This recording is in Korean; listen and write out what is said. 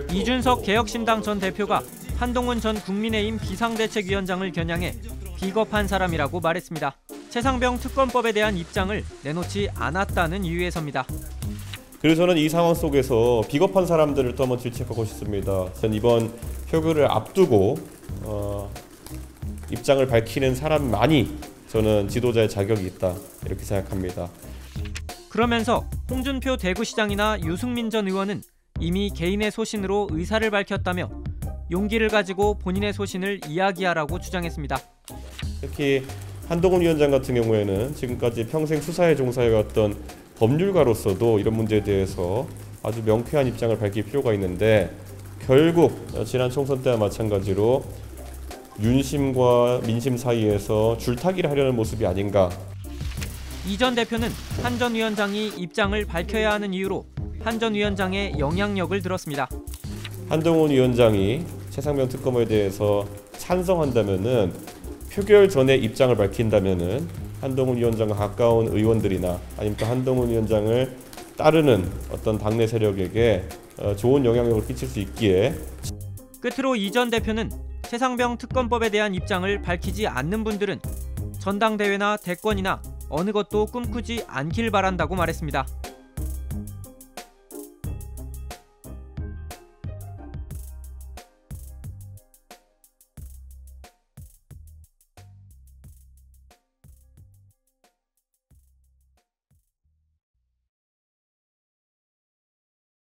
이준석 개혁신당 전 대표가 한동훈 전 국민의힘 비상대책위원장을 겨냥해 비겁한 사람이라고 말했습니다. 최상병 특검법에 대한 입장을 내놓지 않았다는 이유에서입니다. 그래서 저는 이 상황 속에서 비겁한 사람들을 또 한번 질책하고 싶습니다. 전 이번 표결을 앞두고 입장을 밝히는 사람만이 저는 지도자의 자격이 있다 이렇게 생각합니다. 그러면서 홍준표 대구시장이나 유승민 전 의원은 이미 개인의 소신으로 의사를 밝혔다며 용기를 가지고 본인의 소신을 이야기하라고 주장했습니다. 특히 한동훈 위원장 같은 경우에는 지금까지 평생 수사에 종사해왔던 법률가로서도 이런 문제에 대해서 아주 명쾌한 입장을 밝힐 필요가 있는데 결국 지난 총선 때와 마찬가지로 윤심과 민심 사이에서 줄타기를 하려는 모습이 아닌가. 이 전 대표는 한 전 위원장이 입장을 밝혀야 하는 이유로 한 전 위원장의 영향력을 들었습니다. 한동훈 위원장이 최상병 특검에 대해서 찬성한다면은 표결 전에 입장을 밝힌다면은 한동훈 위원장과 가까운 의원들이나 아니면 또 한동훈 위원장을 따르는 어떤 당내 세력에게 좋은 영향력을 끼칠 수 있기에. 끝으로 이 전 대표는 최상병 특검법에 대한 입장을 밝히지 않는 분들은 전당대회나 대권이나 어느 것도 꿈꾸지 않길 바란다고 말했습니다.